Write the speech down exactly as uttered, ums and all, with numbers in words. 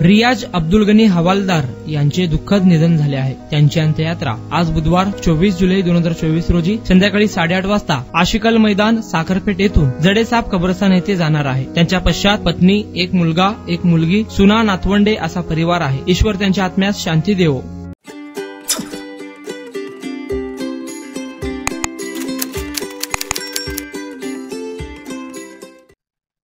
रियाज अब्दुल गनी हवालदार यांचे दुःखद निधन झाले आहे. त्यांची अंत्ययात्रा आज बुधवार चोवीस जुलै दोन हजार चोवीस रोजी संध्याकाळी साडेआठ वाजता आशिकल मैदान साखरपेठ येथून जडेसाप कब्रस्तान येथे जाणार आहे. त्यांच्या पश्चात पत्नी, एक मुलगा, एक मुलगी, सुना, नातवंडे असा परिवार आहे. ईश्वर त्यांच्या आत्म्यास शांती देवो.